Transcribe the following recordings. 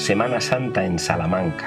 Semana Santa en Salamanca.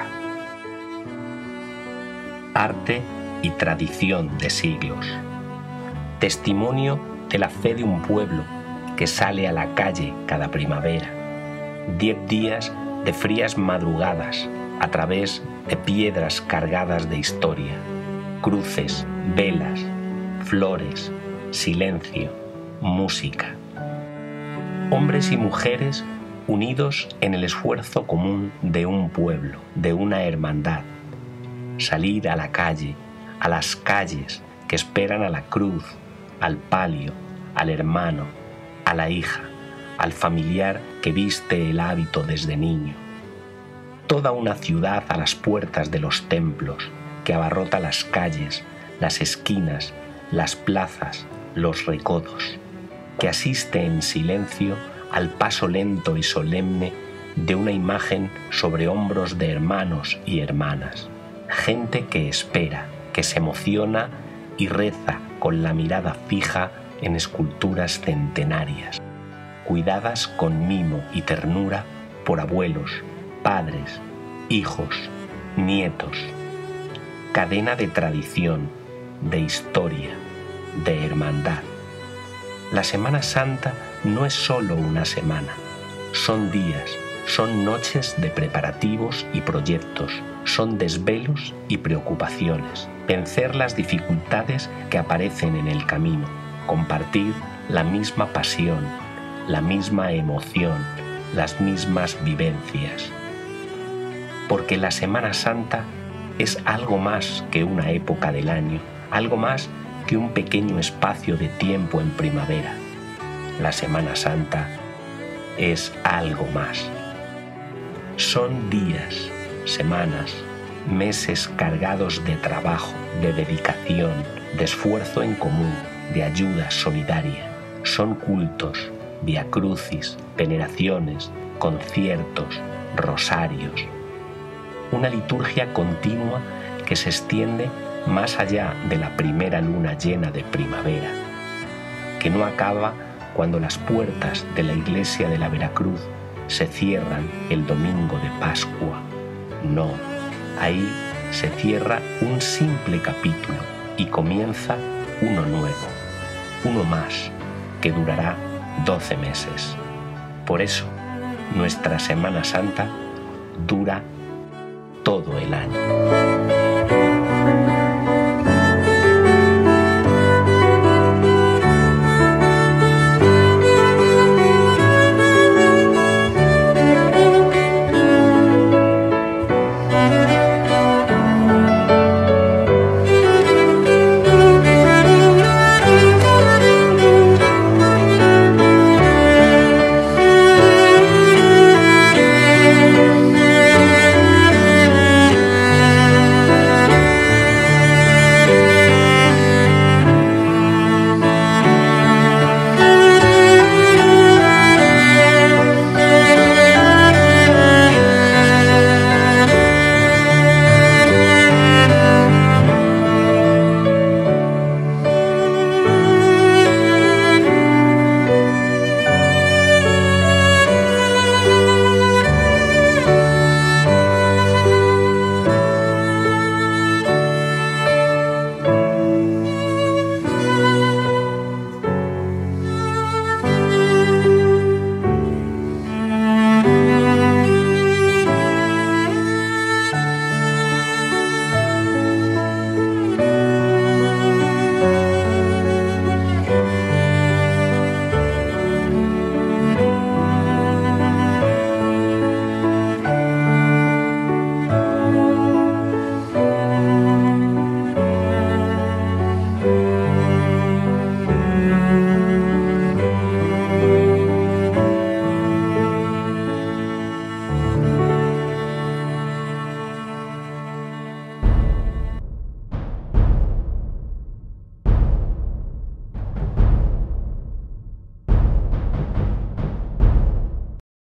Arte y tradición de siglos. Testimonio de la fe de un pueblo que sale a la calle cada primavera. 10 días de frías madrugadas a través de piedras cargadas de historia, cruces, velas, flores, silencio, música. Hombres y mujeres unidos en el esfuerzo común de un pueblo, de una hermandad. Salir a la calle, a las calles que esperan a la cruz, al palio, al hermano, a la hija, al familiar que viste el hábito desde niño. Toda una ciudad a las puertas de los templos, que abarrota las calles, las esquinas, las plazas, los recodos, que asiste en silencio al paso lento y solemne de una imagen sobre hombros de hermanos y hermanas. Gente que espera, que se emociona y reza con la mirada fija en esculturas centenarias, cuidadas con mimo y ternura por abuelos, padres, hijos, nietos. Cadena de tradición, de historia, de hermandad. La Semana Santa no es solo una semana, son días, son noches de preparativos y proyectos, son desvelos y preocupaciones, vencer las dificultades que aparecen en el camino, compartir la misma pasión, la misma emoción, las mismas vivencias. Porque la Semana Santa es algo más que una época del año, algo más que un pequeño espacio de tiempo en primavera. La Semana Santa es algo más. Son días, semanas, meses cargados de trabajo, de dedicación, de esfuerzo en común, de ayuda solidaria. Son cultos, viacrucis, veneraciones, conciertos, rosarios. Una liturgia continua que se extiende más allá de la primera luna llena de primavera, que no acaba cuando las puertas de la iglesia de la Veracruz se cierran el domingo de Pascua. No, ahí se cierra un simple capítulo y comienza uno nuevo, uno más, que durará 12 meses. Por eso, nuestra Semana Santa dura todo el año.